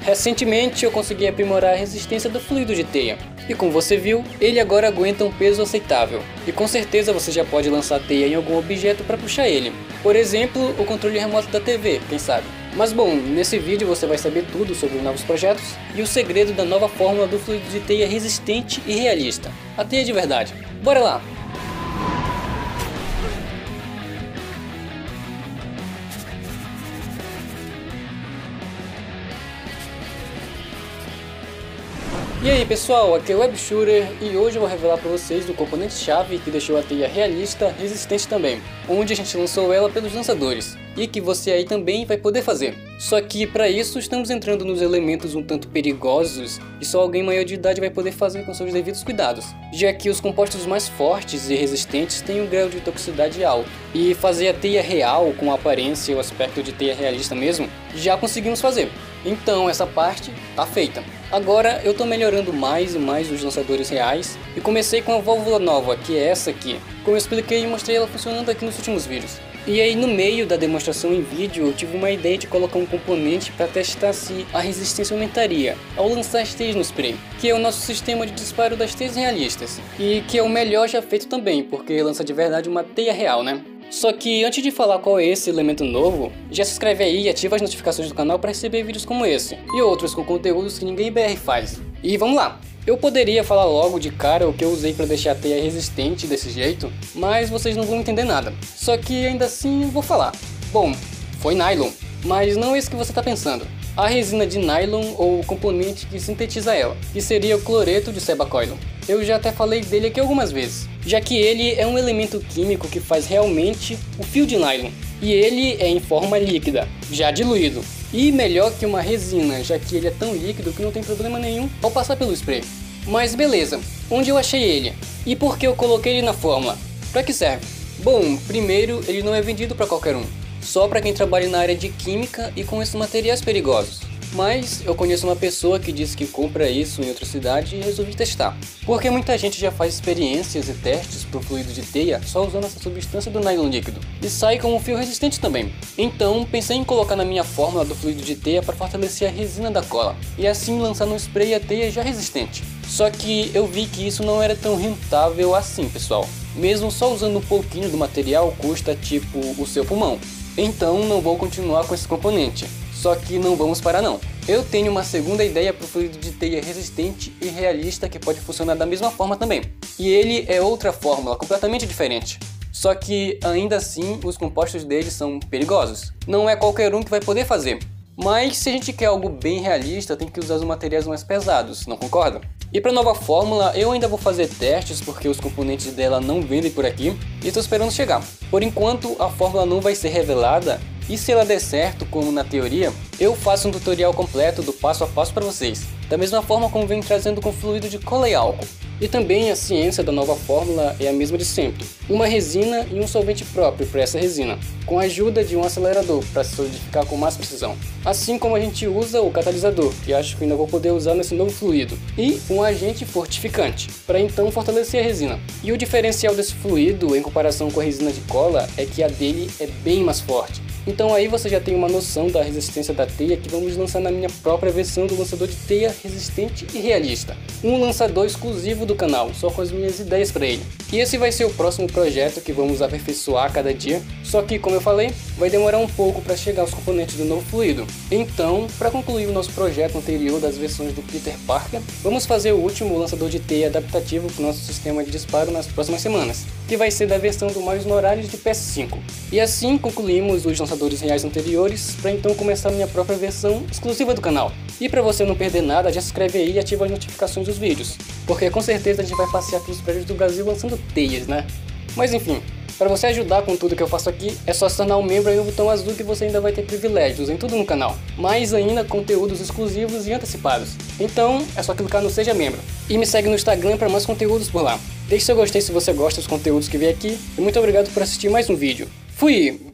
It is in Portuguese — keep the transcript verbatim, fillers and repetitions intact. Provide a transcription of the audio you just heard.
Recentemente eu consegui aprimorar a resistência do fluido de teia, e como você viu, ele agora aguenta um peso aceitável, e com certeza você já pode lançar teia em algum objeto para puxar ele, por exemplo, o controle remoto da T V, quem sabe. Mas bom, nesse vídeo você vai saber tudo sobre os novos projetos e o segredo da nova fórmula do fluido de teia resistente e realista, a teia de verdade. Bora lá! E aí pessoal, aqui é o WebShooter e hoje eu vou revelar para vocês o componente-chave que deixou a teia realista resistente também, onde a gente lançou ela pelos lançadores, e que você aí também vai poder fazer. Só que para isso estamos entrando nos elementos um tanto perigosos e só alguém maior de idade vai poder fazer com seus devidos cuidados, já que os compostos mais fortes e resistentes têm um grau de toxicidade alto. E fazer a teia real com a aparência e o aspecto de teia realista mesmo, já conseguimos fazer. Então essa parte tá feita. Agora eu tô melhorando mais e mais os lançadores reais e comecei com a válvula nova, que é essa aqui, como eu expliquei e mostrei ela funcionando aqui nos últimos vídeos. E aí no meio da demonstração em vídeo eu tive uma ideia de colocar um componente para testar se a resistência aumentaria ao lançar as teias no spray, que é o nosso sistema de disparo das teias realistas, e que é o melhor já feito também, porque lança de verdade uma teia real, né? Só que antes de falar qual é esse elemento novo, já se inscreve aí e ativa as notificações do canal para receber vídeos como esse, e outros com conteúdos que ninguém B R faz. E vamos lá! Eu poderia falar logo de cara o que eu usei para deixar a teia resistente desse jeito, mas vocês não vão entender nada. Só que ainda assim vou falar. Bom, foi nylon, mas não é isso que você está pensando. A resina de nylon ou o componente que sintetiza ela, que seria o cloreto de sebacoilon. Eu já até falei dele aqui algumas vezes, já que ele é um elemento químico que faz realmente o fio de nylon, e ele é em forma líquida, já diluído, e melhor que uma resina, já que ele é tão líquido que não tem problema nenhum ao passar pelo spray. Mas beleza, onde eu achei ele? E por que eu coloquei ele na fórmula? Para que serve? Bom, primeiro ele não é vendido para qualquer um, só para quem trabalha na área de química e com esses materiais perigosos. Mas eu conheço uma pessoa que disse que compra isso em outra cidade e resolvi testar. Porque muita gente já faz experiências e testes para o fluido de teia só usando essa substância do nylon líquido. E sai com um fio resistente também. Então pensei em colocar na minha fórmula do fluido de teia para fortalecer a resina da cola. E assim lançar no spray a teia já resistente. Só que eu vi que isso não era tão rentável assim, pessoal. Mesmo só usando um pouquinho do material custa tipo o seu pulmão. Então não vou continuar com esse componente. Só que não vamos parar não. Eu tenho uma segunda ideia para o fluido de teia resistente e realista que pode funcionar da mesma forma também. E ele é outra fórmula completamente diferente. Só que ainda assim os compostos dele são perigosos. Não é qualquer um que vai poder fazer. Mas se a gente quer algo bem realista, tem que usar os materiais mais pesados, não concorda? E para a nova fórmula eu ainda vou fazer testes porque os componentes dela não vendem por aqui e estou esperando chegar. Por enquanto a fórmula não vai ser revelada. E se ela der certo, como na teoria, eu faço um tutorial completo do passo a passo para vocês, da mesma forma como venho trazendo com fluido de cola e álcool. E também a ciência da nova fórmula é a mesma de sempre, uma resina e um solvente próprio para essa resina, com a ajuda de um acelerador para se solidificar com mais precisão. Assim como a gente usa o catalisador, que acho que ainda vou poder usar nesse novo fluido, e um agente fortificante, para então fortalecer a resina. E o diferencial desse fluido em comparação com a resina de cola é que a dele é bem mais forte. Então aí você já tem uma noção da resistência da teia que vamos lançar na minha própria versão do lançador de teia resistente e realista. Um lançador exclusivo do canal, só com as minhas ideias para ele. E esse vai ser o próximo projeto que vamos aperfeiçoar a cada dia, só que como eu falei, vai demorar um pouco para chegar aos componentes do novo fluido. Então, para concluir o nosso projeto anterior das versões do Peter Parker, vamos fazer o último lançador de teia adaptativo para o nosso sistema de disparo nas próximas semanas, que vai ser da versão do Miles Morales de P S cinco. E assim concluímos os lançadores reais anteriores, para então começar a minha própria versão exclusiva do canal. E para você não perder nada, já se inscreve aí e ativa as notificações dos vídeos, porque com certeza a gente vai passear pelos prédios do Brasil lançando teias, né? Mas enfim, para você ajudar com tudo que eu faço aqui, é só se tornar um membro aí no botão azul que você ainda vai ter privilégios em tudo no canal. Mais ainda, conteúdos exclusivos e antecipados. Então, é só clicar no Seja Membro. E me segue no Instagram para mais conteúdos por lá. Deixe seu gostei se você gosta dos conteúdos que vem aqui. E muito obrigado por assistir mais um vídeo. Fui!